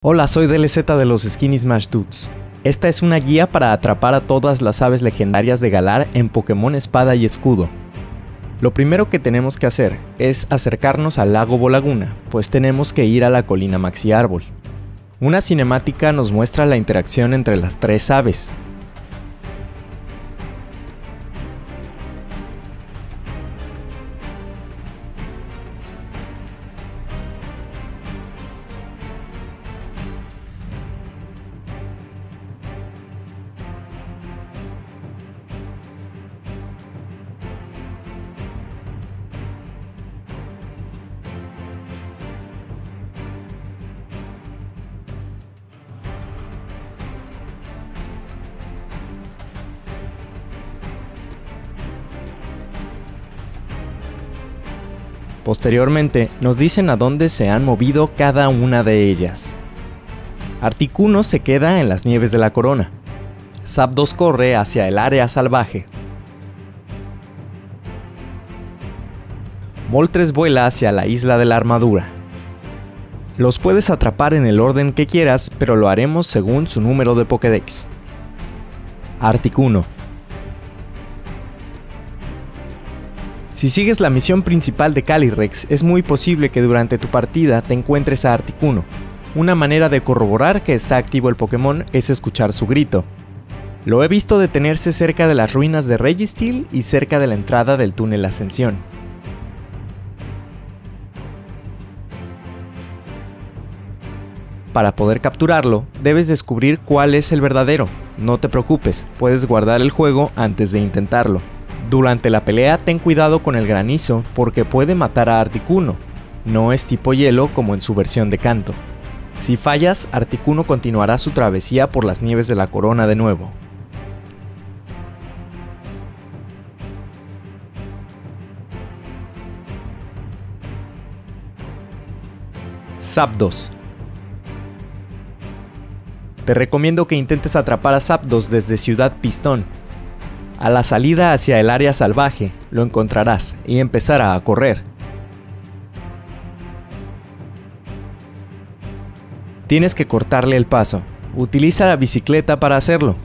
Hola, soy DLZ de los Skinny Smash Dudes. Esta es una guía para atrapar a todas las aves legendarias de Galar en Pokémon Espada y Escudo. Lo primero que tenemos que hacer es acercarnos al lago Bolaguna, pues tenemos que ir a la colina Maxi Árbol. Una cinemática nos muestra la interacción entre las tres aves. Posteriormente, nos dicen a dónde se han movido cada una de ellas. Articuno se queda en las nieves de la corona. Zapdos corre hacia el área salvaje. Moltres vuela hacia la isla de la armadura. Los puedes atrapar en el orden que quieras, pero lo haremos según su número de Pokédex. Articuno. Si sigues la misión principal de Calyrex, es muy posible que durante tu partida te encuentres a Articuno. Una manera de corroborar que está activo el Pokémon es escuchar su grito. Lo he visto detenerse cerca de las ruinas de Registeel y cerca de la entrada del túnel Ascensión. Para poder capturarlo, debes descubrir cuál es el verdadero. No te preocupes, puedes guardar el juego antes de intentarlo. Durante la pelea ten cuidado con el granizo porque puede matar a Articuno. No es tipo hielo como en su versión de canto. Si fallas, Articuno continuará su travesía por las nieves de la corona de nuevo. Zapdos. Te recomiendo que intentes atrapar a Zapdos desde Ciudad Pistón. A la salida hacia el área salvaje, lo encontrarás y empezará a correr. Tienes que cortarle el paso. Utiliza la bicicleta para hacerlo.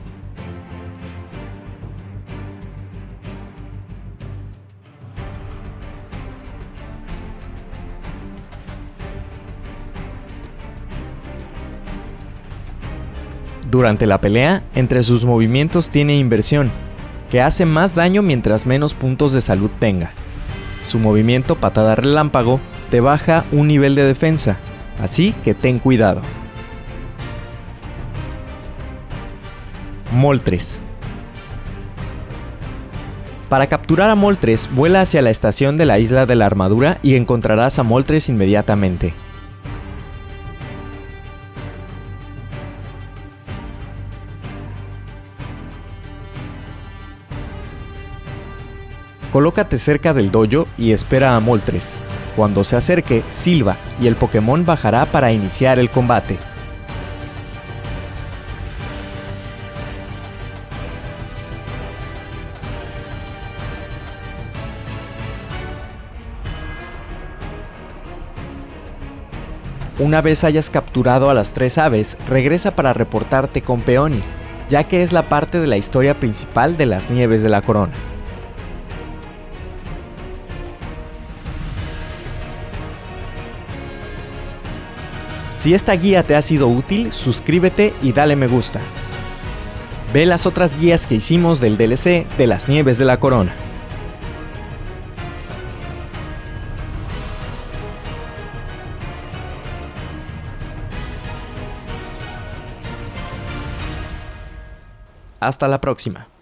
Durante la pelea, entre sus movimientos tiene inversión, que hace más daño mientras menos puntos de salud tenga. Su movimiento patada relámpago te baja un nivel de defensa, así que ten cuidado. Moltres. Para capturar a Moltres, vuela hacia la estación de la isla de la armadura y encontrarás a Moltres inmediatamente. Colócate cerca del dojo y espera a Moltres. Cuando se acerque, silba y el Pokémon bajará para iniciar el combate. Una vez hayas capturado a las tres aves, regresa para reportarte con Peony, ya que es la parte de la historia principal de las nieves de la corona. Si esta guía te ha sido útil, suscríbete y dale me gusta. Ve las otras guías que hicimos del DLC de las nieves de la corona. Hasta la próxima.